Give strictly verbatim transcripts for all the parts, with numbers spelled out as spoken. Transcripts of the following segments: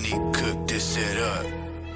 Money cook this shit up.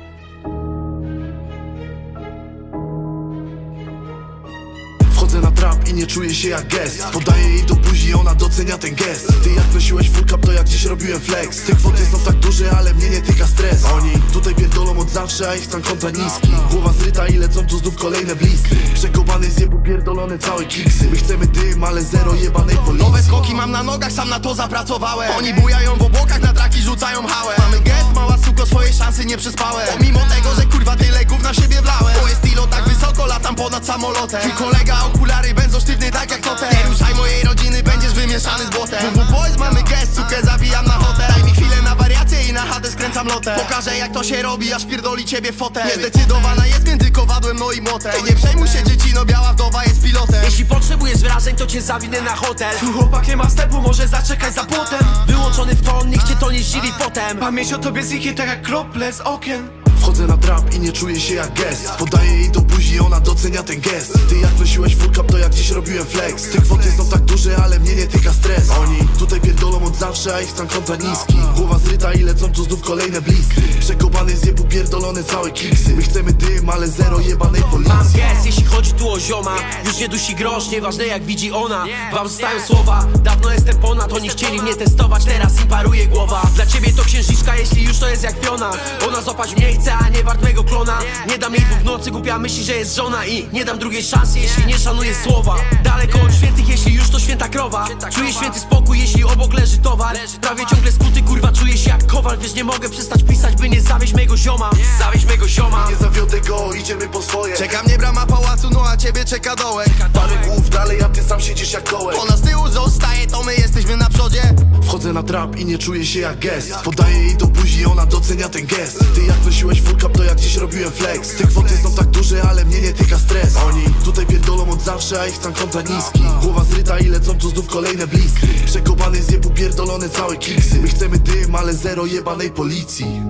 Wchodzę na trap i nie czuję się jak gest. Podaję jej do buzi, ona docenia ten gest. Ty jak nosiłeś full cup, to jak dziś robiłem flex. Te kwoty są tak duże, ale mnie nie tyka stres. Oni tutaj pierdolą od zawsze, a ich stan konta niski. Głowa zryta i lecą tu znów kolejne blizny. Przekopany z jebu pierdolone całe kiksy. My chcemy dym, ale zero jebanej policji. Nowe skoki mam na nogach, sam na to zapracowałem. Oni bujają w obłokach, na traki rzucają hałę. Mamy gest, mała suko, swoje szanse nie przespałem. Pomimo tego, że kurwa tyle gów na siebie wlałem. To jest ilo tak wysoko, latam ponad samolotem. Twój kolega okulary będą sztywny tak jak totem. Nie ruszaj mojej rodziny, będziesz wymieszany z błotem. W W Boys mamy gest, sukę zabijam na hotel. Daj mi chwilę na wariację i na chadę skręcam lotem. Pokażę jak to się robi, aż pierdoli ciebie fotel. Niezdecydowana jest między kowadłem no i młotem. Ty nie przejmuj się dziecino, biała wdowa jest pilotem. Jeśli potrzebujesz wrażeń, to cię zawinę na hotel. Tu chłopak nie ma wstępu, może zaczekać za płotem. Wyłączony w ton, niech cię to nie zdziwi potem. Pamięć o tobie zniknie tak jak krople z okien. Wchodzę na trap i nie czuję się jak gest. Podaję jej do buzi, ona docenia ten gest. Ty jak nosiłeś full cup, to jak dziś robiłem flex. Te kwoty są tak duże, ale mnie nie tyka stres. Oni tutaj pierdolą od zawsze, a ich stan konta niski. Głowa zryta i lecą tu znów kolejne blizny. Przekopany z jebu pierdolone całe kiksy. My chcemy dym, ale zero jebanej policji. Mam gest, jeśli chodzi tu o zioma. Już nie dusi grosz, nieważne jak widzi ona. Wam zostają słowa, dawno jestem ponad. Oni chcieli mnie testować, teraz im paruje głowa. Dla ciebie to księżniczka, jeśli już to jest jak piona. Ona złapać mnie chce, a nie wart mego klona. Nie dam jej dwóch nocy, głupia myśli, że jest żona. I nie dam drugiej szansy, jeśli nie szanuję słowa. Daleko od świętych, jeśli już to święta krowa. Czuję święty spokój, jeśli obok leży towar. Prawie ciągle skuty, kurwa, czuję się jak kowal. Wiesz, nie mogę przestać pisać, by nie zawieść mego zioma. Zawieść mego zioma. Nie zawiodę go, idziemy po swoje. Czeka mnie brama pałacu, no a ciebie czeka dołek. Parę głów dalej, a ty sam siedzisz jak dołek. Ona z tyłu zostaje, to my jesteśmy na przodzie. Wchodzę na trap i nie czuję się jak gest. Podaję jej do buzi, ona docenia ten gest. Ty jak nosiłeś full cup, to jak dziś robiłem flex. Te kwoty są tak duże, ale mnie nie tyka stres. Oni tutaj pierdolą od zawsze, a ich stan konta niski. Głowa zryta i lecą tu znów kolejne blizny. Przekopany z jebu pierdolone całe kiksy. My chcemy dym, ale zero jebanej policji.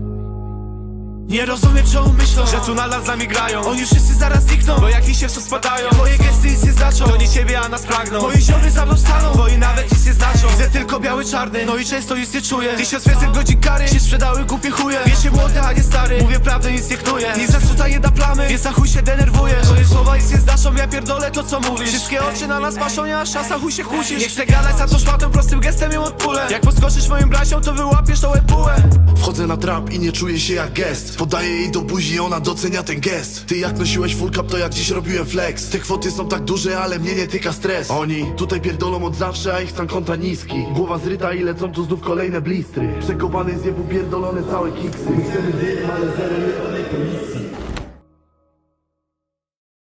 Nie rozumiem czemu myślą, że tu nadal z nami grają. Oni wszyscy zaraz znikną, bo jak liście w co spadają. Moje gesty nic nie znaczą, to nie ciebie, a nas pragną. Moi ziomy za mną staną, bo i nawet nic nie znaczą. Widzę tylko biały, czarny, no i często nic nie czuję. Tysiąc więcej godzin kary, się sprzedały głupie chuje. Wiecie młody, a nie stary, mówię prawdę, nic nie knuję. Nie zepsuta, nie da plamy, więc na chuj się denerwujesz. Twoje słowa nic nie znaczą, ja pierdolę to co mówisz. Wszystkie oczy na nas patrzą, nie ma szansa, chuj się kłócisz. Nie chcę gadać za to szmatą, prostym gestem ją odpulę. Jak podskoczysz moim braciom, to wyłapiesz tą epułę. Wchodzę na trap i nie czuję się jak gest. Podaję jej do buzi, ona docenia ten gest. Ty jak nosiłeś full cup, to jak dziś robiłem flex. Te kwoty są tak duże, ale mnie nie tyka stres. Oni tutaj pierdolą od zawsze, a ich stan konta niski. Głowa zryta i lecą tu znów kolejne blistry. Przekopany z jebu pierdolone całe kiksy. My chcemy dym, ale zero jebanej policji.